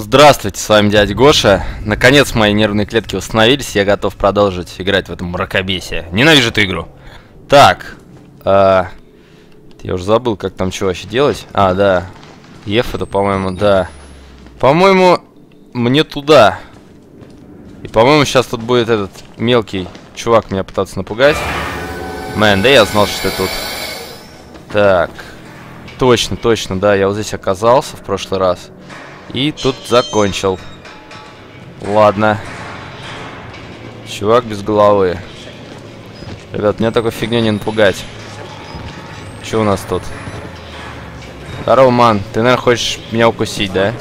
Здравствуйте, с вами дядя Гоша. Наконец мои нервные клетки восстановились, я готов продолжить играть в это мракобесие. Ненавижу эту игру. Так, я уже забыл, как там что вообще делать. А, да, F это, по-моему, да. По-моему, мне туда. И, по-моему, сейчас тут будет этот мелкий чувак меня пытаться напугать. Мэн, да я знал, что ты тут. Так, точно, да, я вот здесь оказался в прошлый раз. И тут закончил. Ладно. Чувак без головы. Ребят, меня такой фигней не напугать. Что у нас тут? Здорово, ман. Ты, наверное, хочешь меня укусить, да?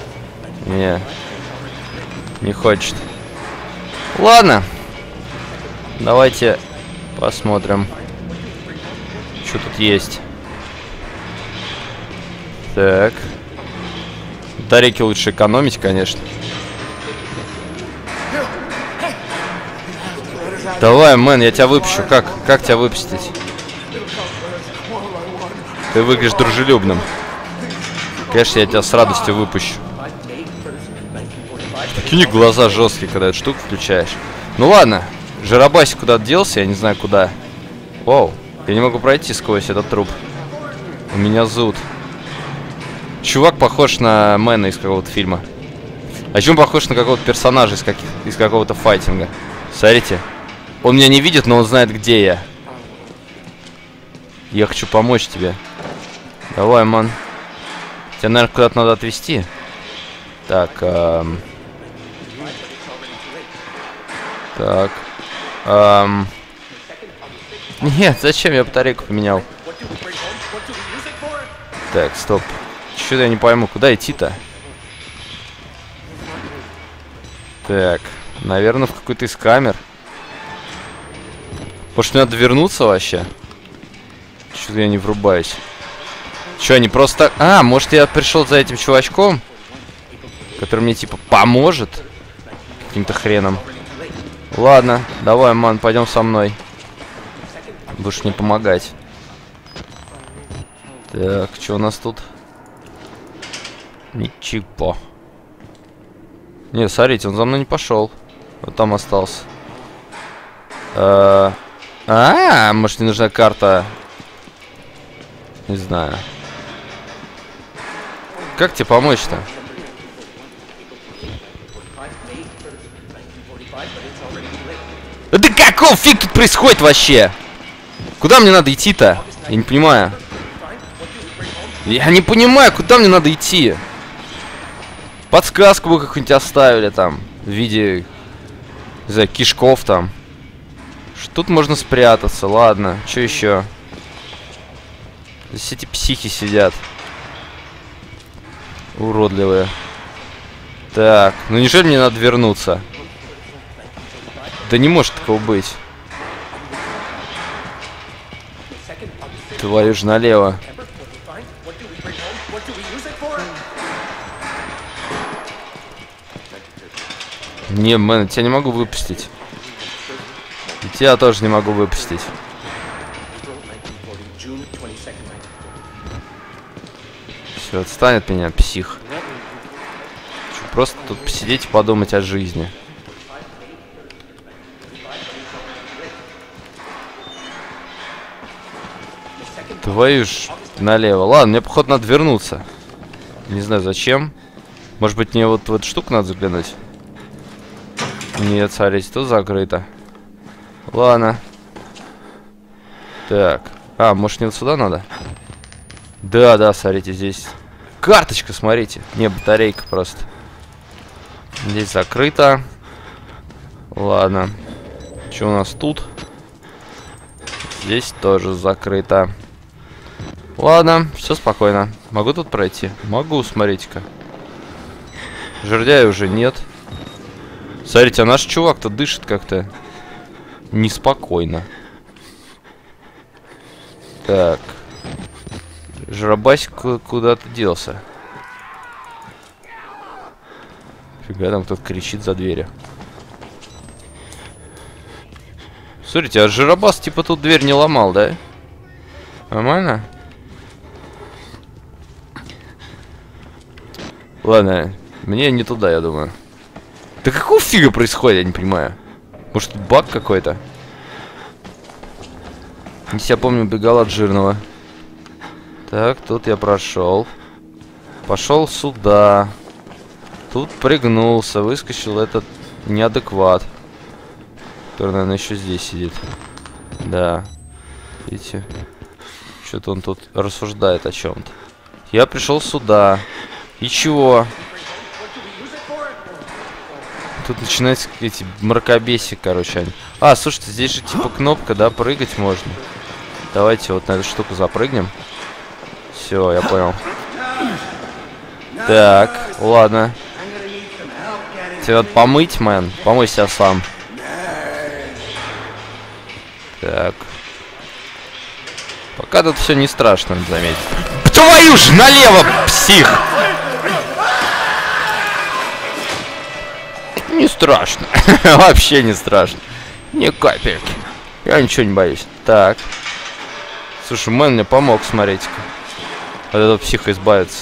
Не хочет. Ладно. Давайте посмотрим, что тут есть. Так. Батарейки лучше экономить, конечно. Давай, мэн, я тебя выпущу. Как тебя выпустить? Ты выглядишь дружелюбным. Конечно, я тебя с радостью выпущу. Такие у них глаза жесткие, когда эту штуку включаешь. Ну ладно. Жиробасик куда-то делся, я не знаю куда. Оу, я не могу пройти сквозь этот труп. У меня зуд. Чувак похож на Мэна из какого-то фильма. А еще он похож на какого-то персонажа из какого-то файтинга. Смотрите. Он меня не видит, но он знает, где я. Я хочу помочь тебе. Давай, ман. Тебя, наверное, куда-то надо отвезти. Так, Так. Нет, зачем я батарейку поменял? Так, стоп. Что-то я не пойму, куда идти-то? Так, наверное, в какой-то из камер. Может, мне надо вернуться вообще? Что-то я не врубаюсь. Что, они просто... А, может, я пришел за этим чувачком? Который мне, типа, поможет? Каким-то хреном. Ладно, давай, ман, пойдем со мной. Будешь мне помогать. Так, что у нас тут? Ничего. Не, смотрите, он за мной не пошел. Вот там остался. Может, мне нужна карта? Не знаю. Как тебе помочь-то? Да какого фиг тут происходит вообще? Куда мне надо идти-то? Я не понимаю. Я не понимаю, куда мне надо идти. Подсказку бы какую-нибудь оставили там. В виде, не знаю, кишков там. Тут можно спрятаться, ладно. Что еще? Здесь эти психи сидят. Уродливые. Так, ну неужели мне надо вернуться? Да не может такого быть. Твою ж налево. Не, мэн, тебя не могу выпустить. И тебя тоже не могу выпустить. Все, отстань от меня, псих. Хочу просто тут посидеть и подумать о жизни. Твою ж налево. Ладно, мне, походу, надо вернуться. Не знаю, зачем. Может быть, мне вот в эту штуку надо заглянуть? Нет, смотрите, тут закрыто. Ладно. Так. А, может, мне вот сюда надо? Да, смотрите, здесь карточка, смотрите. Не, батарейка просто. Здесь закрыто. Ладно. Что у нас тут? Здесь тоже закрыто. Ладно, все спокойно. Могу тут пройти? Могу, смотрите-ка. Жердяя уже нет. Смотрите, а наш чувак-то дышит как-то неспокойно. Так. Жиробасик куда-то делся. Фига, там кто-то кричит за дверью. Смотрите, а Жиробас типа тут дверь не ломал, да? Нормально? Ладно, Мне не туда, я думаю. Да какого фига происходит, я не понимаю. Может, баг какой-то? Я помню, убегал от жирного. Так, тут я прошел. Пошел сюда. Тут пригнулся, выскочил этот неадекват. Который, наверное, еще здесь сидит. Да. Видите? Что-то он тут рассуждает о чем-то. Я пришел сюда. И чего? Тут начинаются эти мракобеси, короче. А, слушайте, здесь же типа кнопка, да, прыгать можно. Давайте вот на эту штуку запрыгнем. Все, я понял. Так, ладно. Тебе надо помыть, мэн. Помой себя сам. Так. Пока тут все не страшно, надо заметить. Твою ж налево, псих! Не страшно. Вообще не страшно. Ни капельки. Я ничего не боюсь. Так. Слушай, мэн мне помог, смотрите-ка. От этого психа избавиться.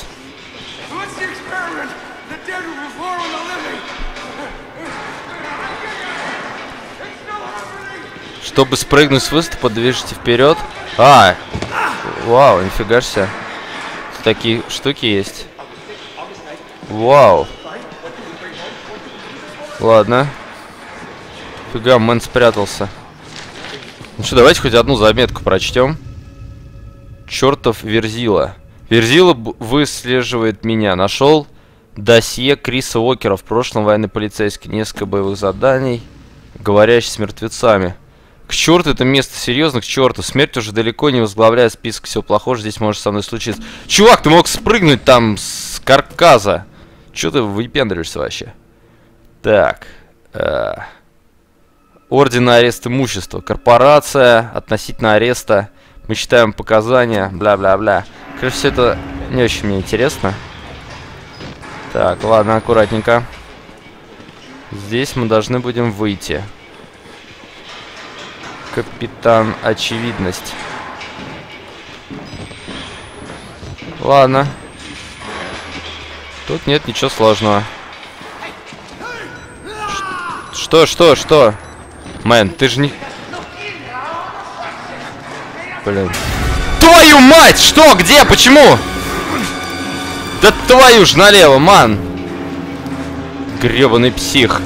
Чтобы спрыгнуть с выступа, движите вперед. А! Вау, нифига себе. Тут такие штуки есть. Вау. Ладно. Фига, мэн спрятался. Ну что, давайте хоть одну заметку прочтем. Чертов Верзила. Верзила выслеживает меня. Нашел досье Криса Уокера, в прошлом военный полицейский. Несколько боевых заданий, говорящий с мертвецами. К черту это место, серьезно, к черту. Смерть уже далеко не возглавляет список всего плохого, здесь может со мной случиться. Чувак, ты мог спрыгнуть там с карказа. Че ты выпендриваешься вообще? Так. Орден на арест имущества. Корпорация относительно ареста. Мы читаем показания. Бля-бля-бля. Короче, все это не очень мне интересно. Так, ладно, аккуратненько. Здесь мы должны будем выйти. Капитан Очевидность. Ладно. Тут нет ничего сложного. Что? Мэн, ты же не... Блин. Твою мать! Что? Где? Почему? Да твою ж налево, ман! Гребаный псих.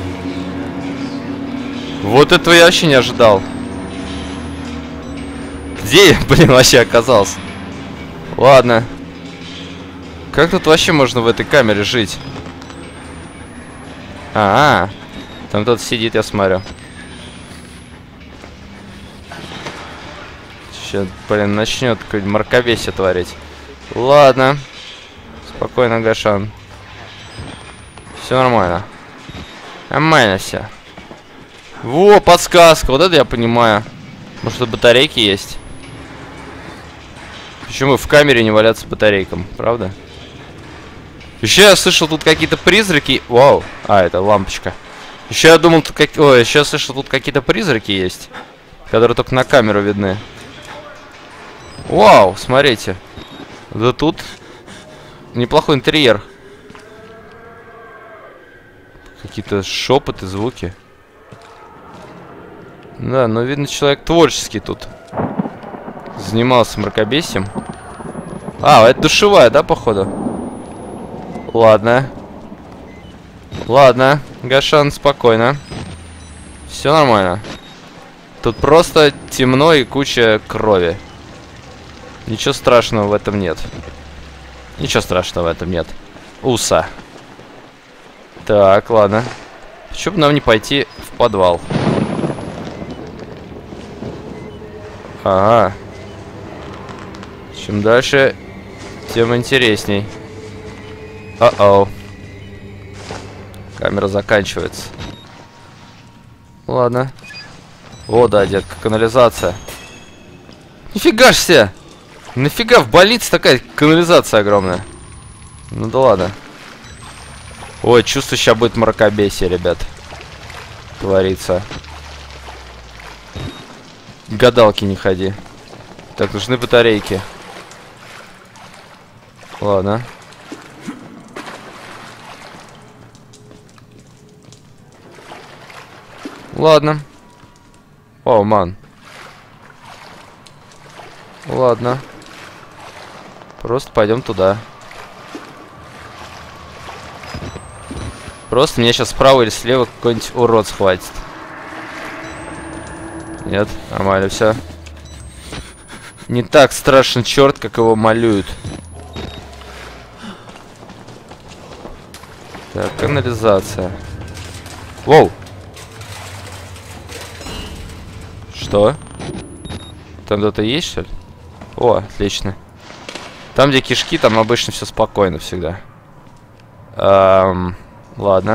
Вот этого я вообще не ожидал. Где я, блин, вообще оказался? Ладно. Как тут вообще можно в этой камере жить? Там кто-то сидит, я смотрю. Сейчас, блин, начнет какое-нибудь мракобесие творить. Ладно. Спокойно, Гашан. Все нормально. Нормально все. Во, подсказка. Вот это я понимаю. Может, тут батарейки есть? Почему в камере не валяться батарейкам, правда? Еще я слышал, тут какие-то призраки. Вау. А, это лампочка. Еще я думал, тут Ой, еще я слышал, тут какие-то призраки есть, которые только на камеру видны. Вау, смотрите. Да тут неплохой интерьер. Какие-то шепоты, звуки. Да, но видно, человек творческий тут. Занимался мракобесием. А, это душевая, да, походу? Ладно. Ладно, Гашан, спокойно. Все нормально. Тут просто темно и куча крови. Ничего страшного в этом нет. Ничего страшного в этом нет. Уса. Так, ладно. Почему бы нам не пойти в подвал? Ага. Чем дальше, тем интересней. О-оу. Камера заканчивается. Ладно. О, да, детка, канализация. Нифига ж себе! Нафига в больнице такая канализация огромная? Ну да ладно. Ой, чувствую, сейчас будет мракобесие, ребят. Творится. Гадалки не ходи. Так, нужны батарейки. Ладно. Ладно. О, ман. Ладно. Просто пойдем туда. Просто меня сейчас справа или слева какой-нибудь урод схватит. Нет, нормально все. Не так страшен черт, как его малюют. Так, канализация. Воу! Что? Там кто-то есть, что ли? О, отлично. Там, где кишки, там обычно все спокойно всегда. Ладно.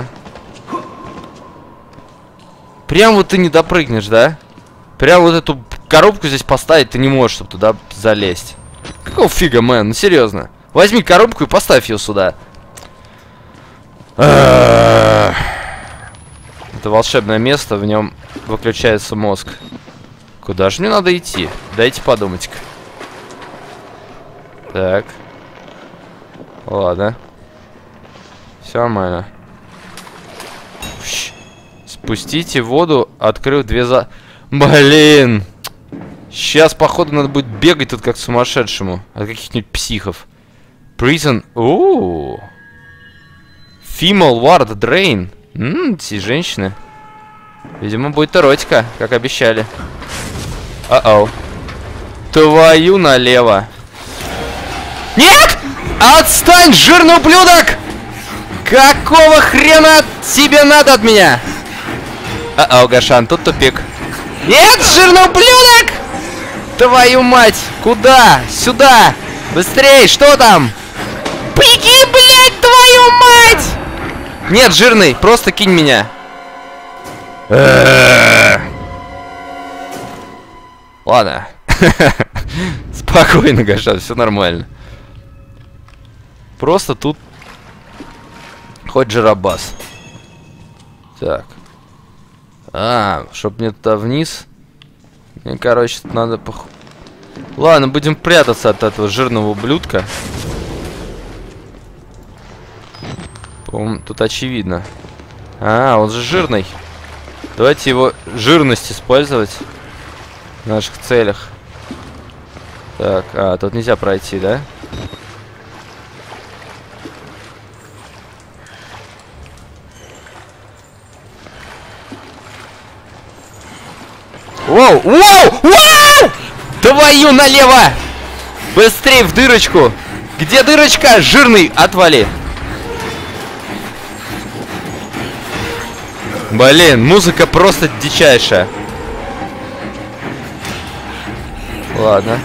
Прям вот ты не допрыгнешь, да? Прям вот эту коробку здесь поставить ты не можешь, чтобы туда залезть. Какого фига, мэн? Ну серьезно. Возьми коробку и поставь ее сюда. Это волшебное место, в нем выключается мозг. Куда же мне надо идти? Дайте подумать-ка. Так. Ладно. Все нормально. Спустите воду, открыв две Блин! Сейчас, походу, надо будет бегать тут как сумасшедшему. От каких-нибудь психов. Prison. Ооо. Female Ward Drain. Эти женщины. Видимо, будет эротика, как обещали. О-оу. Твою налево. Нет! Отстань, жирный ублюдок! Какого хрена тебе надо от меня? О-оу, Гашан, тут тупик. Нет, жирный ублюдок! Твою мать! Куда? Сюда! Быстрей, что там? Беги, блядь, твою мать! Нет, жирный, просто кинь меня. Ладно. Спокойно, Гашан, все нормально. Просто тут хоть жиробас. Так. Чтоб мне туда вниз. Мне, короче, надо Ладно, будем прятаться от этого жирного ублюдка. По-моему, тут очевидно. Он же жирный. Давайте его жирность использовать в наших целях. Так, тут нельзя пройти, да? Воу! Воу! Воу! Твою налево! Быстрей в дырочку! Где дырочка? Жирный, отвали! Блин, музыка просто дичайшая. Ладно.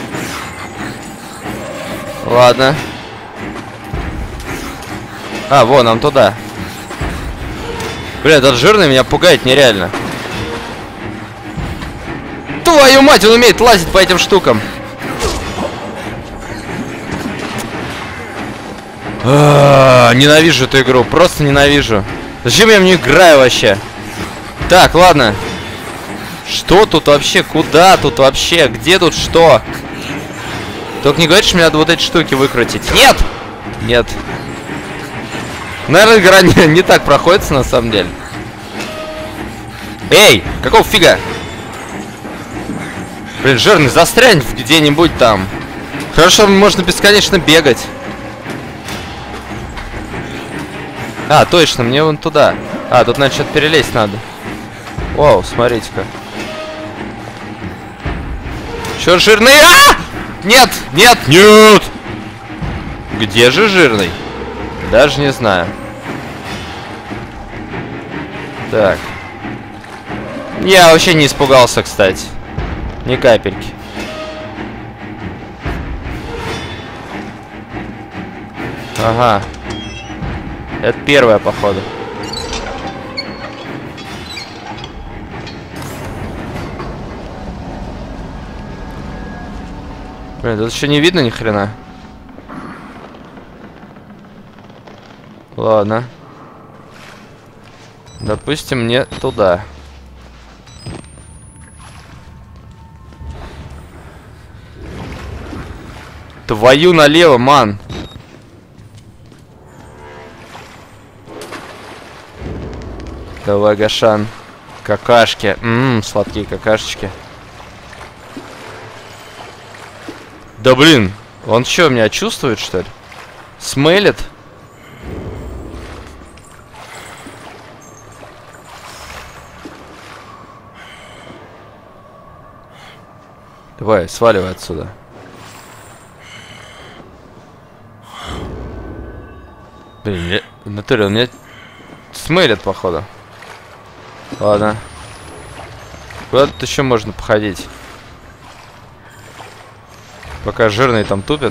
Ладно. Вон, нам туда. Блин, этот жирный меня пугает нереально. Твою мать, он умеет лазить по этим штукам. Ненавижу эту игру, просто ненавижу. Зачем я в нее играю вообще? Так, ладно. Что тут вообще? Куда тут вообще? Где тут что? Только не говоришь, что мне надо вот эти штуки выкрутить. Нет! Нет. Наверное, игра не так проходится на самом деле. Эй! Какого фига? Блин, жирный, застрянь где-нибудь там. Хорошо, можно бесконечно бегать. Точно, мне вон туда. Тут, значит, что-то перелезть надо. Вау, смотрите-ка. Чё, жирный? Нет, нет, нет! Где же жирный? Даже не знаю. Так. Я вообще не испугался, кстати. Ни капельки. Ага. Это первая, походу. Блин, тут еще не видно ни хрена. Ладно. Допустим, мне туда. Твою налево, ман. Давай, Гашан. Какашки. Сладкие какашечки. Да блин, он что, меня чувствует, что ли? Смейлит? Давай, сваливай отсюда. Блин, в натуре он меня смейлит, походу. Ладно. Куда тут еще можно походить? Пока жирный там тупит.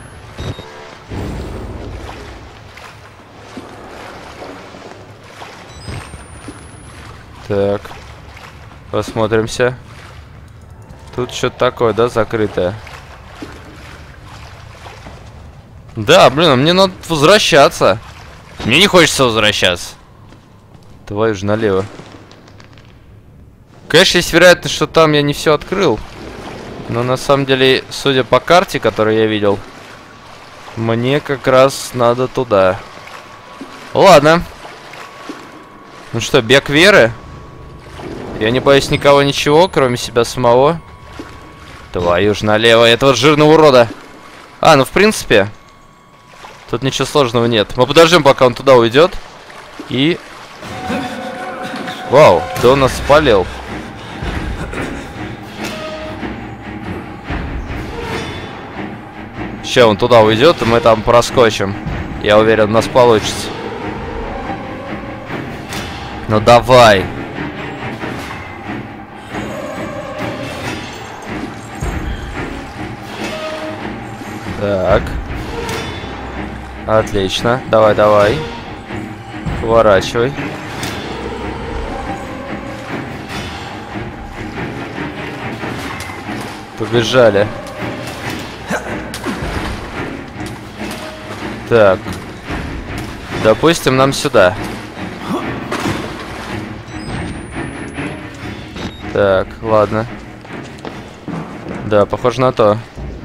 Так. Посмотримся. Тут что-то такое, да, закрытое. Да, блин, а мне надо возвращаться. Мне не хочется возвращаться. Твою же налево. Конечно, есть вероятность, что там я не все открыл. Но на самом деле, судя по карте, которую я видел, мне как раз надо туда. Ладно. Ну что, бег веры? Я не боюсь никого, ничего, кроме себя самого. Твою ж налево, этого жирного урода. А, ну в принципе, тут ничего сложного нет. Мы подождем, пока он туда уйдет. И... Вау, да он нас спалил. Сейчас он туда уйдет, и мы там проскочим. Я уверен, у нас получится. Ну давай. Так. Отлично. Давай, давай. Поворачивай. Побежали. Так. Допустим, нам сюда. Так, ладно. Да, похоже на то.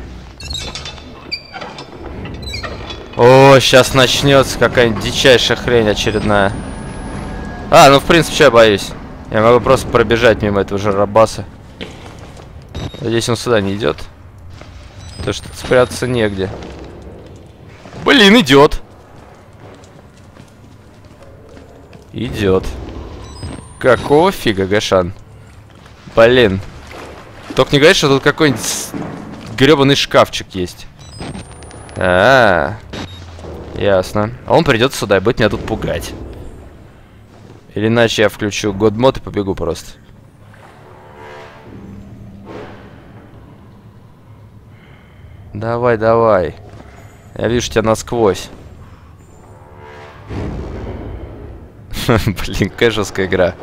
О, сейчас начнется какая-нибудь дичайшая хрень очередная. А, ну в принципе, что я боюсь? Я могу просто пробежать мимо этого жарабаса. Надеюсь, он сюда не идет. Потому что тут спрятаться негде. Блин, идет. Идет. Какого фига, Гашан? Блин. Только не говори, что тут какой-нибудь гребаный шкафчик есть. Ясно. А он придет сюда и будет меня тут пугать. Или иначе я включу годмод и побегу просто. Давай, давай. Я вижу тебя насквозь. Блин, какая жесткая игра.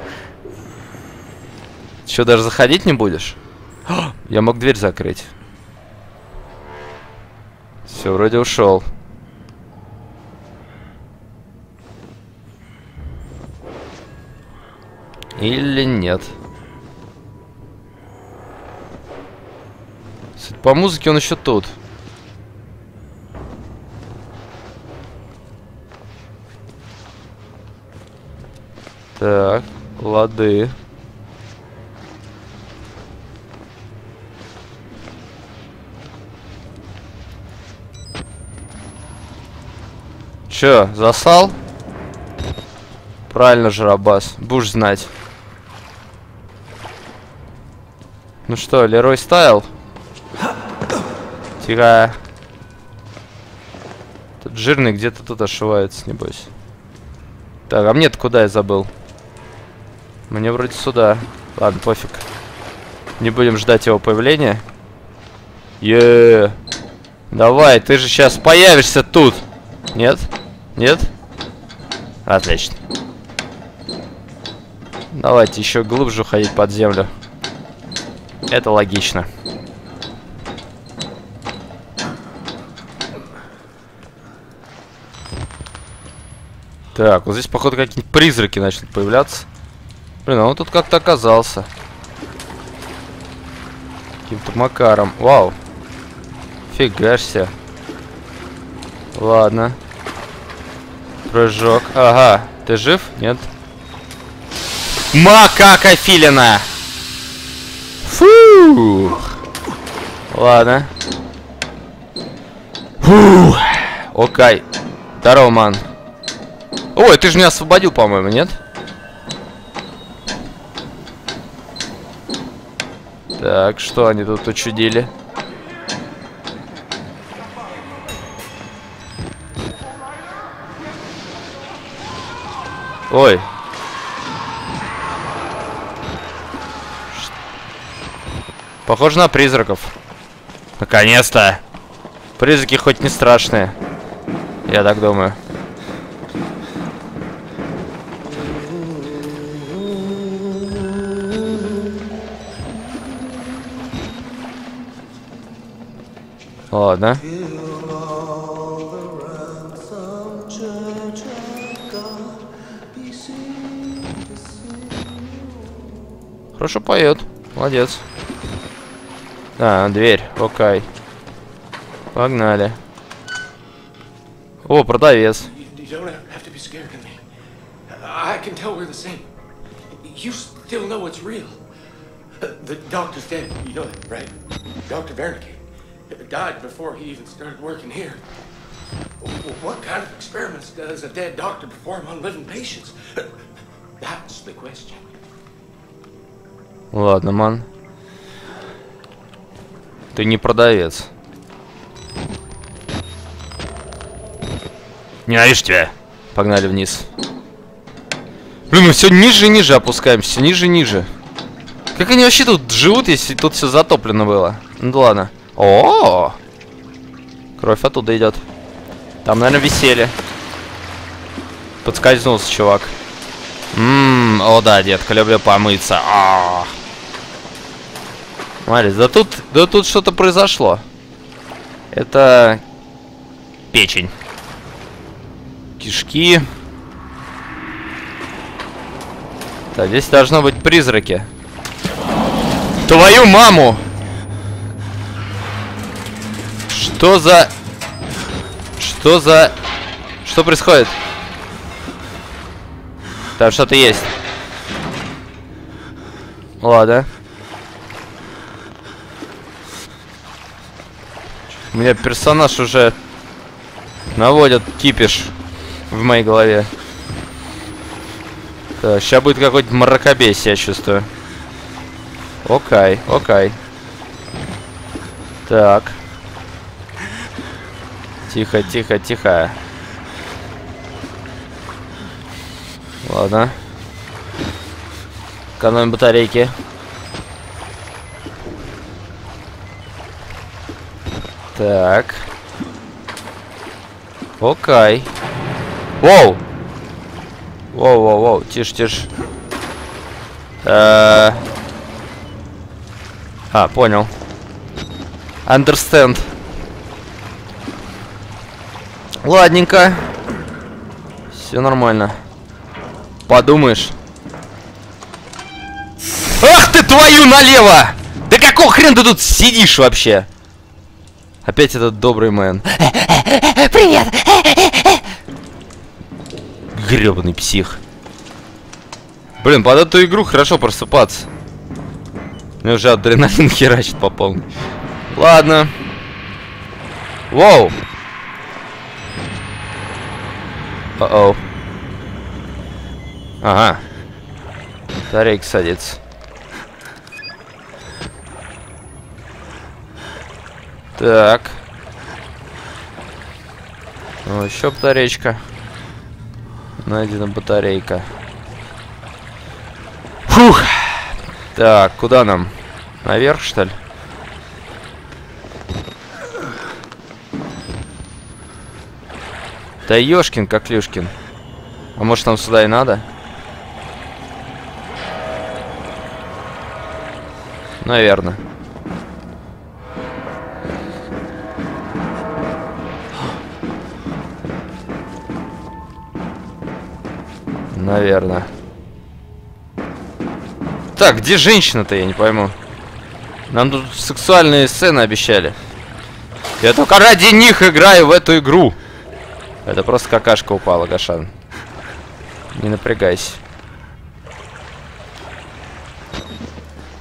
Че, даже заходить не будешь? Я мог дверь закрыть. Все, вроде ушел. Или нет? По музыке он еще тут. Так, лады. Че, засал? Правильно, Жарабас. Будешь знать. Ну что, Лерой Стайл? Тихо. Тут жирный где-то тут ошивается, небось. Так, а мне-то куда я забыл? Мне вроде сюда. Ладно, пофиг. Не будем ждать его появления. Давай, ты же сейчас появишься тут. Нет? Нет? Отлично. Давайте еще глубже уходить под землю. Это логично. Так, вот здесь, походу, какие-нибудь призраки начнут появляться. Блин, а он тут как-то оказался. Каким-то макаром. Вау. Фигашься. Ладно. Прыжок. Ага. Ты жив? Нет? Макака филина! Фу! Ладно. Фу! Окей. Здорово, ман. Ой, ты же меня освободил, по-моему, нет? Так, что они тут учудили? Ой. Похоже на призраков. Наконец-то. Призраки хоть не страшные. Я так думаю. Ладно. Хорошо поет. Молодец. А, дверь. Окей. Погнали. О, продавец. The doctor's dead, you know that, right? Dr. Wernicke died before he even started working here. What kind of experiments does a dead doctor perform on living patients? That's the question. Ладно, ман. Ты не продавец. Ненавижу тебя. Погнали вниз. Блин, мы все ниже и ниже опускаемся, все ниже и ниже. Как они вообще тут живут, если тут все затоплено было? Ну да ладно. О, кровь оттуда идет. Там, наверное, веселье. Подскользнулся, чувак. О да, детка, люблю помыться. Смотри, да тут что-то произошло. Это печень. Кишки. Так, здесь должно быть призраки. Твою маму! Что за... Что происходит? Там что-то есть. Ладно. У меня персонаж уже наводит кипиш в моей голове. Так, сейчас будет какой-то мракобесие, я чувствую. Окей, окей. Так. Тихо, тихо, тихо. Ладно. Экономим батарейки. Так. Окей. Воу! Воу, воу, воу. Тише, тише. Понял. Understand. Ладненько. Все нормально. Подумаешь. Ах ты твою налево! Да какого хрена ты тут сидишь вообще? Опять этот добрый мэн. Привет! Гребаный псих. Блин, под эту игру хорошо просыпаться. Мне уже адреналин херачит по полной. Ладно. Воу. О-оу. Ага. Батарейка садится. Так. Ну, еще батарейка. Найдена батарейка. Фух. Так, куда нам? Наверх, что ли? Да ёшкин, как Люшкин. А может нам сюда и надо? Наверное. Наверное. Так, где женщина-то, я не пойму. Нам тут сексуальные сцены обещали. Я только ради них играю в эту игру. Это просто какашка упала, Гашан. Не напрягайся.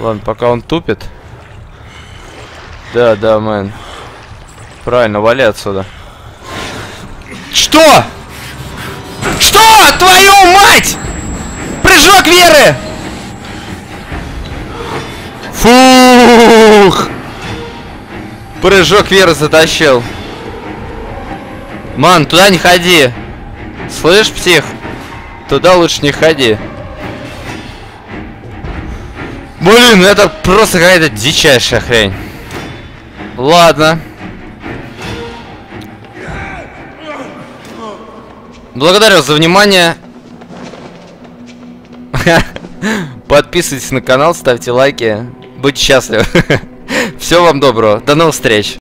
Ладно, пока он тупит. Да, да, мэн. Правильно, вали отсюда. Что? Что? Твою мать! Прыжок веры! Фух! Прыжок веры затащил. Ман, туда не ходи. Слышь, псих? Туда лучше не ходи. Блин, это просто какая-то дичайшая хрень. Ладно. Благодарю за внимание. Подписывайтесь на канал, ставьте лайки. Будьте счастливы. Всего вам доброго. До новых встреч.